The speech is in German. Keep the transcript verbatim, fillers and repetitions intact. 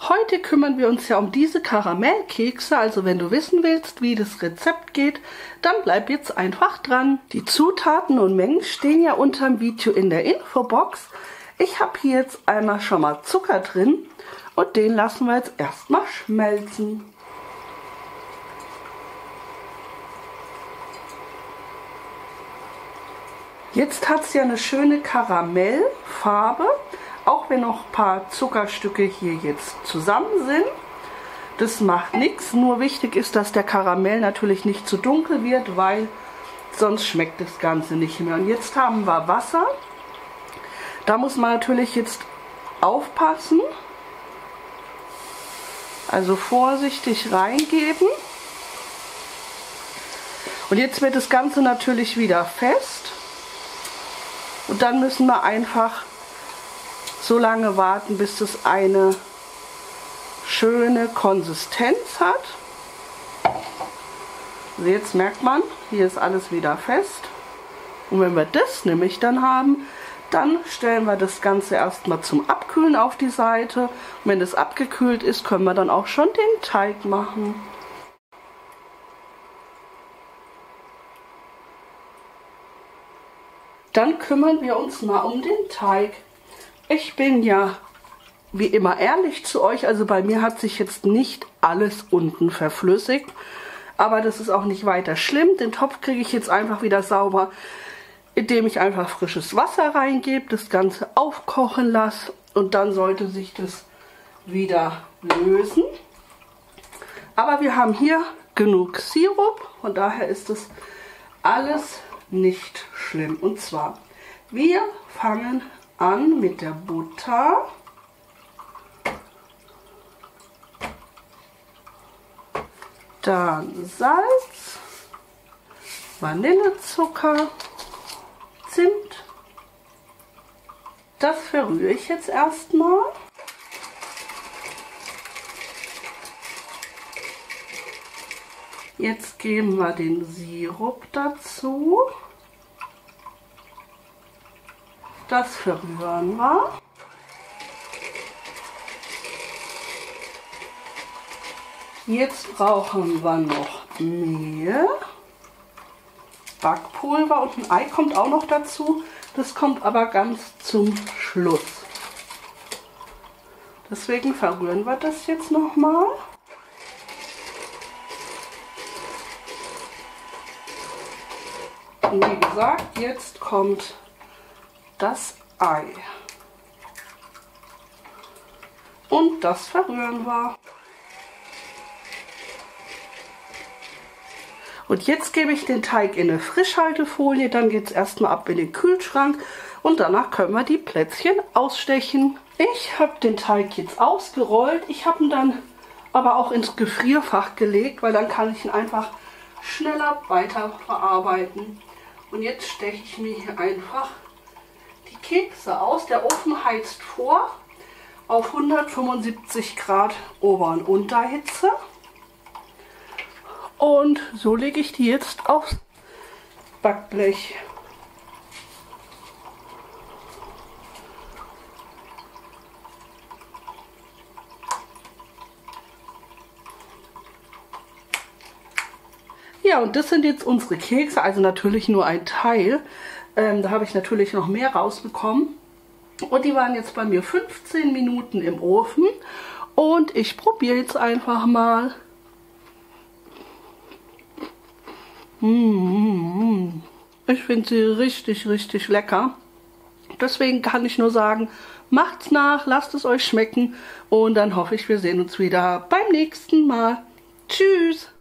Heute kümmern wir uns ja um diese Karamellkekse, also wenn du wissen willst, wie das Rezept geht, dann bleib jetzt einfach dran. Die Zutaten und Mengen stehen ja unter dem Video in der Infobox. Ich habe hier jetzt einmal schon mal Zucker drin und den lassen wir jetzt erstmal schmelzen. Jetzt hat es ja eine schöne Karamellfarbe, auch wenn noch ein paar Zuckerstücke hier jetzt zusammen sind. Das macht nichts, nur wichtig ist, dass der Karamell natürlich nicht zu dunkel wird, weil sonst schmeckt das Ganze nicht mehr. Und jetzt haben wir Wasser. Da muss man natürlich jetzt aufpassen, also vorsichtig reingeben. Und jetzt wird das Ganze natürlich wieder fest. Und dann müssen wir einfach so lange warten, bis es eine schöne Konsistenz hat. Also jetzt merkt man, hier ist alles wieder fest. Und wenn wir das nämlich dann haben, dann stellen wir das Ganze erstmal zum Abkühlen auf die Seite. Und wenn das abgekühlt ist, können wir dann auch schon den Teig machen. Dann kümmern wir uns mal um den Teig. Ich bin ja wie immer ehrlich zu euch, also bei mir hat sich jetzt nicht alles unten verflüssigt, aber das ist auch nicht weiter schlimm. Den Topf kriege ich jetzt einfach wieder sauber, indem ich einfach frisches Wasser reingebe, das Ganze aufkochen lasse und dann sollte sich das wieder lösen. Aber wir haben hier genug Sirup, von daher ist das alles nicht schlimm. Und zwar, wir fangen an mit der Butter. Dann Salz, Vanillezucker, Zimt. Das verrühre ich jetzt erstmal. Jetzt geben wir den Sirup dazu. Das verrühren wir. Jetzt brauchen wir noch Mehl, Backpulver und ein Ei kommt auch noch dazu. Das kommt aber ganz zum Schluss. Deswegen verrühren wir das jetzt nochmal. Und wie gesagt, jetzt kommt das Ei. Und das verrühren wir. Und jetzt gebe ich den Teig in eine Frischhaltefolie, dann geht es erstmal ab in den Kühlschrank und danach können wir die Plätzchen ausstechen. Ich habe den Teig jetzt ausgerollt, ich habe ihn dann aber auch ins Gefrierfach gelegt, weil dann kann ich ihn einfach schneller weiter verarbeiten. Und jetzt steche ich mir hier einfach die Kekse aus. Der Ofen heizt vor auf hundertfünfundsiebzig Grad Ober- und Unterhitze. Und so lege ich die jetzt aufs Backblech. Ja, und das sind jetzt unsere Kekse, also natürlich nur ein Teil. Ähm, da habe ich natürlich noch mehr rausbekommen. Und die waren jetzt bei mir fünfzehn Minuten im Ofen. Und ich probiere jetzt einfach mal. Ich finde sie richtig, richtig lecker. Deswegen kann ich nur sagen, macht's nach, lasst es euch schmecken und dann hoffe ich, wir sehen uns wieder beim nächsten Mal. Tschüss!